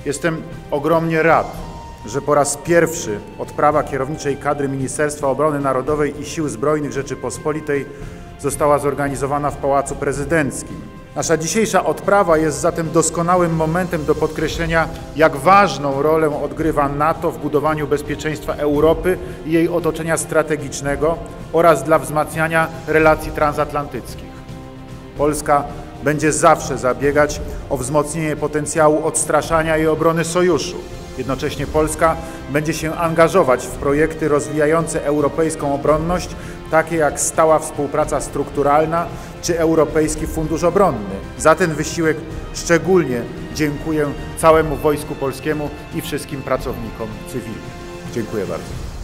Jestem ogromnie rad, że po raz pierwszy odprawa kierowniczej kadry Ministerstwa Obrony Narodowej i Sił Zbrojnych Rzeczypospolitej została zorganizowana w Pałacu Prezydenckim. Nasza dzisiejsza odprawa jest zatem doskonałym momentem do podkreślenia, jak ważną rolę odgrywa NATO w budowaniu bezpieczeństwa Europy i jej otoczenia strategicznego oraz dla wzmacniania relacji transatlantyckich. Polska będzie zawsze zabiegać o wzmocnienie potencjału odstraszania i obrony sojuszu. Jednocześnie Polska będzie się angażować w projekty rozwijające europejską obronność, takie jak stała współpraca strukturalna czy Europejski Fundusz Obronny. Za ten wysiłek szczególnie dziękuję całemu Wojsku Polskiemu i wszystkim pracownikom cywilnym. Dziękuję bardzo.